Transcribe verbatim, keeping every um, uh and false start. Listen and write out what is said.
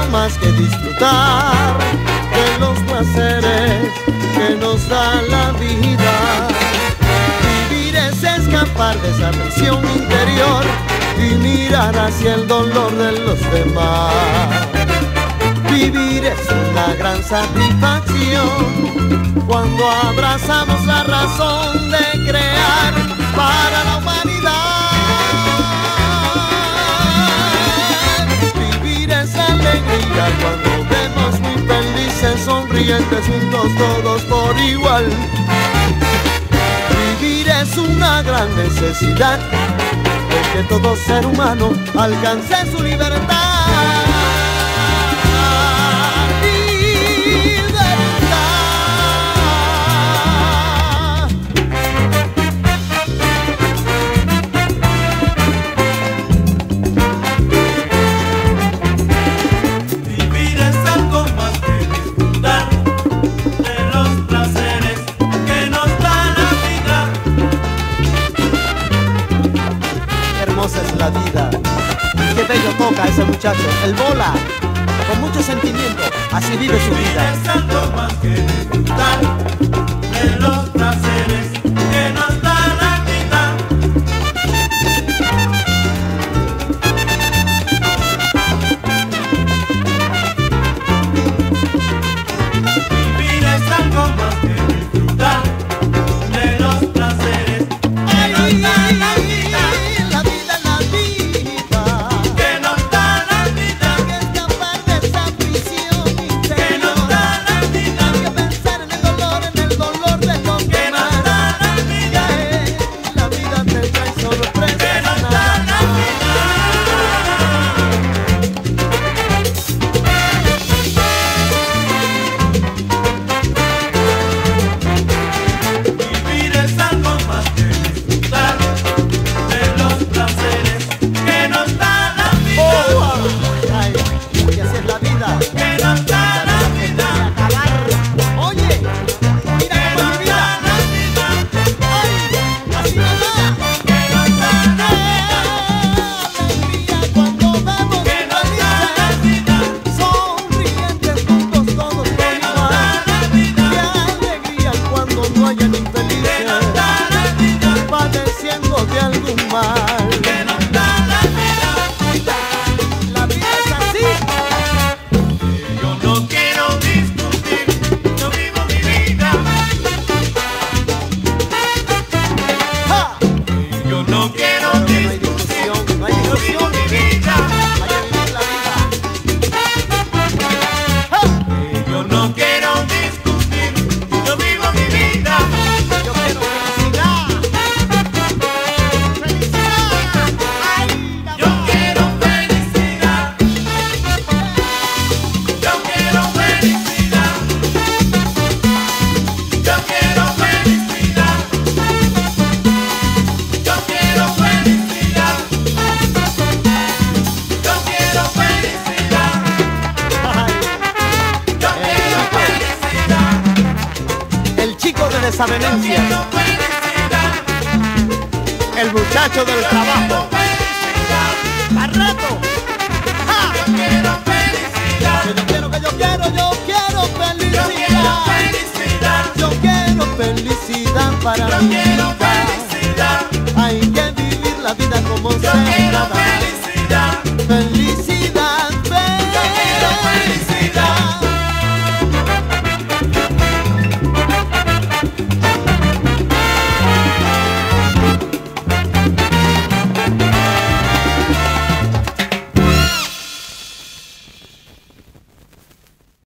más que disfrutar de los placeres que nos da la vida. Vivir es escapar de esa prisión interior y mirar hacia el dolor de los demás. Vivir es una gran satisfacción cuando abrazamos la razón de crear para la humanidad. Vivir es alegría cuando vemos muy felices, sonrientes juntos todos por igual. Vivir es una gran necesidad de que todo ser humano alcance su libertad. Es la vida. Qué bello toca ese muchacho, el Bola, con mucho sentimiento, así vive su vida. Es algo más que disfrutar de los placeres que nos da la vida. Vivir es algo más que disfrutar de los placeres que nos da la vida. Desavenencia, el muchacho del trabajo, Barreto. ¡Ja! Yo quiero felicidad. Que yo quiero, que yo quiero, yo quiero felicidad. Yo quiero felicidad. Yo quiero felicidad para yo mi quiero vida. Felicidad. Hay que vivir la vida como yo se quiero trata.